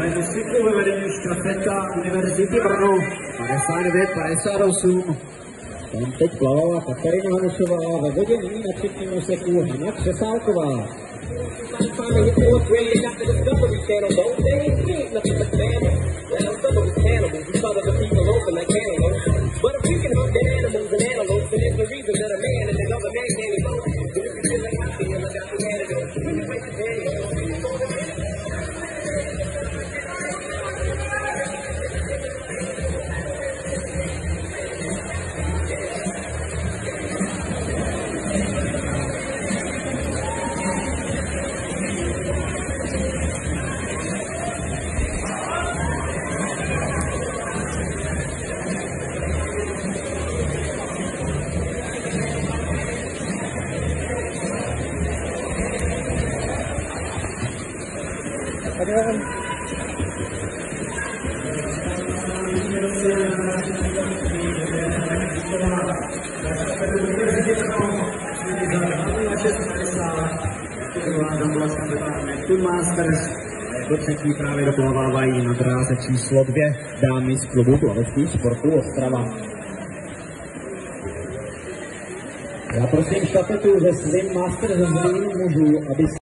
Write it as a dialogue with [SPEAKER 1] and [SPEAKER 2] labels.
[SPEAKER 1] do cyklu ve vedení štafeta Univerzity Brno 59-58.
[SPEAKER 2] Tam teď plavala Katarina Hanušová, ve vodě nyní na třetím úseku Hana Křesálková.
[SPEAKER 1] Masters do třetí právě doplovávají na dráze číslo 2 dámy z klubu plaveckých sportů Ostrava.
[SPEAKER 2] Já prosím štafetu ze Swim Masters z mužů, aby